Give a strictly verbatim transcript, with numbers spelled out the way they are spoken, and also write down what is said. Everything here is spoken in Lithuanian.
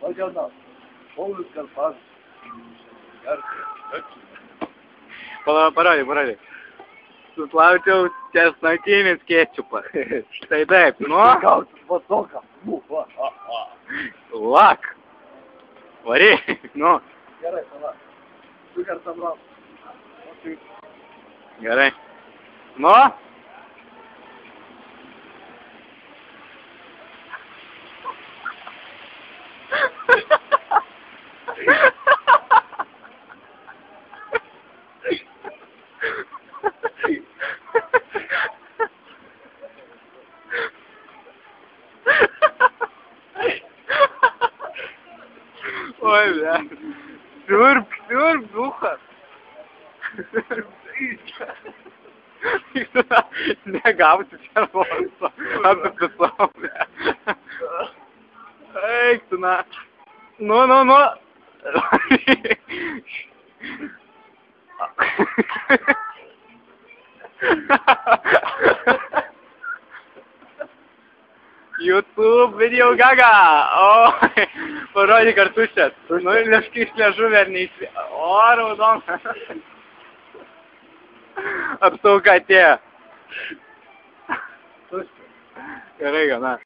Pagana, Paulius Karpas. Pala, parodė, parodė. Suslaučiau česnakinis kečupas. Štai taip, nu. Gauti vasoką. Lak. Varyk, nu. Gerai, pala. Du kartą brau. Gerai. Nu. Ой, бля. Сюрп, сюрп, духа. Negausi čia vorso. Apipisau, bля. Eik, tu na. Nu, nu, nu. YouTube video gaga. Oi, parodyk kartušės. Nu, leškai iš liežuvį ar neįsvė. O, raudona. Apsauga atėjo. Gerai, gana.